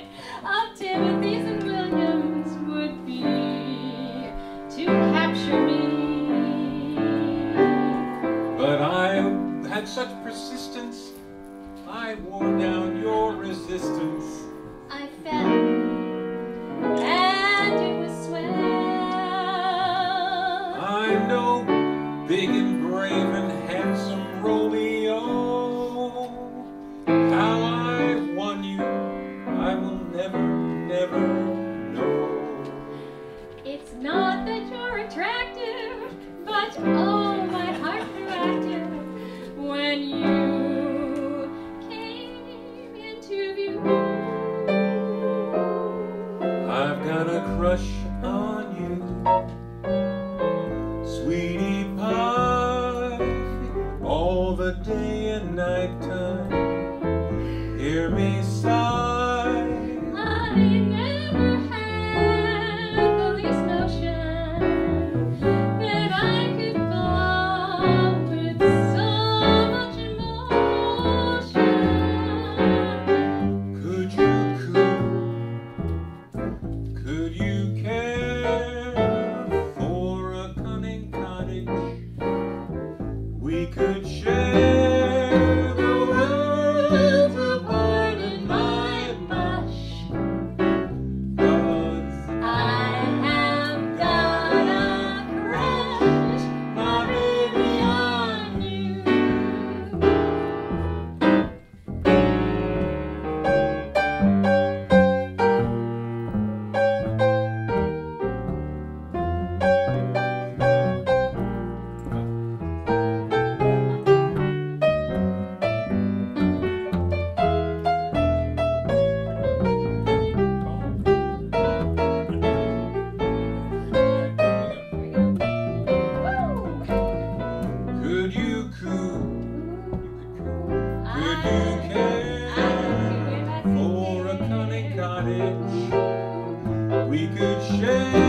of Timothy's and Williams would be to capture me. But I had such persistence, I wore down your resistance. I fell, and it was swell. I know, big and brave and handsome Romeo. How I won you, I will never, never know. It's not that you're attractive, but oh, my heart grew active when you came into view. I've got a crush on you, sweetie pie, all the day and night time. Hear me sigh. I never had the least notion that I could fall with so much emotion. Could you care for a cunning cottage? We could share the world to wine and my mush. 'Cause I have got a crush, my baby on you. Could you care for a cunning cottage? We could share